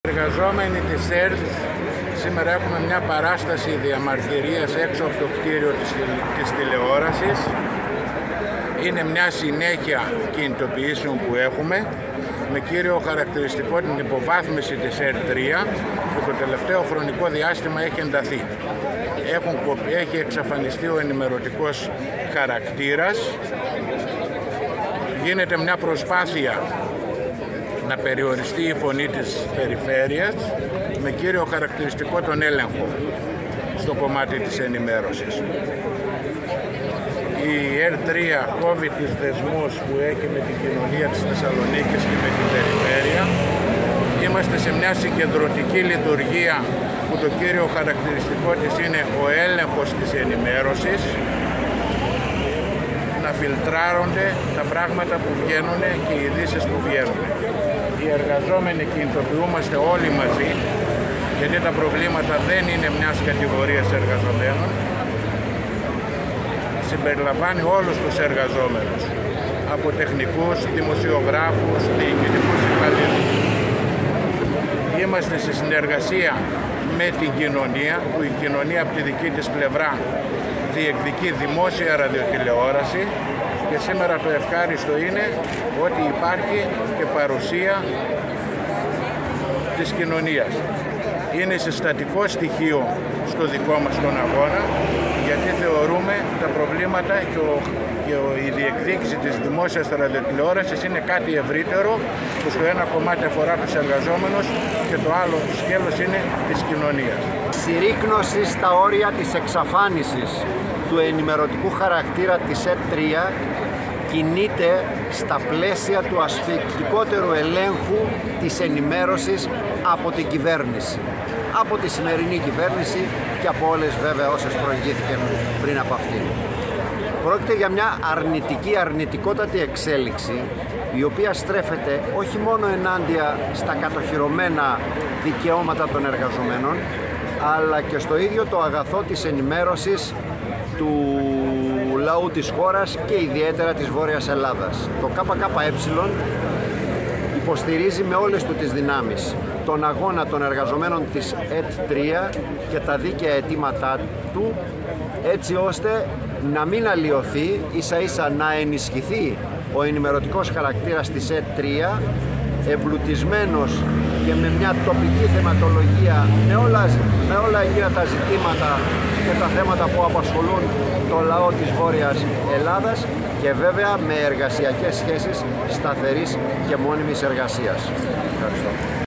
Εργαζόμενοι της ΕΡΤ σήμερα έχουμε μια παράσταση διαμαρτυρίας έξω από το κτίριο της τηλεόρασης. Είναι μια συνέχεια κινητοποιήσεων που έχουμε, με κύριο χαρακτηριστικό την υποβάθμιση της ΕΡΤ3, που το τελευταίο χρονικό διάστημα έχει ενταθεί. Έχει εξαφανιστεί ο ενημερωτικός χαρακτήρας. Γίνεται μια προσπάθεια να περιοριστεί η φωνή της περιφέρειας, με κύριο χαρακτηριστικό τον έλεγχο στο κομμάτι της ενημέρωσης. Η ΕΡΤ3 κόβει τις δεσμούς που έχει με την κοινωνία της Θεσσαλονίκης και με την περιφέρεια. Είμαστε σε μια συγκεντρωτική λειτουργία που το κύριο χαρακτηριστικό της είναι ο έλεγχος της ενημέρωσης, να φιλτράρονται τα πράγματα που βγαίνουν και οι ειδήσεις που βγαίνουν. Οι εργαζόμενοι κινητοποιούμαστε όλοι μαζί, γιατί τα προβλήματα δεν είναι μιας κατηγορίας εργαζομένων. Συμπεριλαμβάνει όλους τους εργαζόμενους, από τεχνικούς, δημοσιογράφους, διοικητικούς υπαλλήλους. Είμαστε σε συνεργασία με την κοινωνία, που η κοινωνία από τη δική της πλευρά διεκδικεί δημόσια ραδιοτηλεόραση, και σήμερα το ευχάριστο είναι ότι υπάρχει και παρουσία της κοινωνίας. Είναι συστατικό στοιχείο στο δικό μας τον αγώνα, γιατί θεωρούμε τα προβλήματα και η διεκδίκηση της δημόσιας ραδιοτηλεόρασης είναι κάτι ευρύτερο, που στο ένα κομμάτι αφορά τους εργαζόμενους και το άλλο σκέλος είναι της κοινωνίας. Συρρίκνωση στα όρια της εξαφάνισης του ενημερωτικού χαρακτήρα της ΕΡΤ3 κινείται στα πλαίσια του ασφικτικότερου ελέγχου της ενημέρωσης από την κυβέρνηση. Από τη σημερινή κυβέρνηση και από όλες βέβαια όσες προηγήθηκαν πριν από αυτήν. Πρόκειται για μια αρνητικότατη εξέλιξη, η οποία στρέφεται όχι μόνο ενάντια στα κατοχυρωμένα δικαιώματα των εργαζομένων, αλλά και στο ίδιο το αγαθό της ενημέρωσης του λαού της χώρας και ιδιαίτερα της Βόρειας Ελλάδας. Το ΚΚΕ υποστηρίζει με όλες του τις δυνάμεις τον αγώνα των εργαζομένων της ΕΡΤ3 και τα δίκαια αιτήματά του, έτσι ώστε να μην αλλοιωθεί, ίσα ίσα να ενισχυθεί ο ενημερωτικός χαρακτήρας της ΕΡΤ3, εμπλουτισμένος και με μια τοπική θεματολογία, με όλα εκείνα τα ζητήματα και τα θέματα που απασχολούν το λαό της Βόρειας Ελλάδας, και βέβαια με εργασιακές σχέσεις σταθερής και μόνιμης εργασίας. Ευχαριστώ.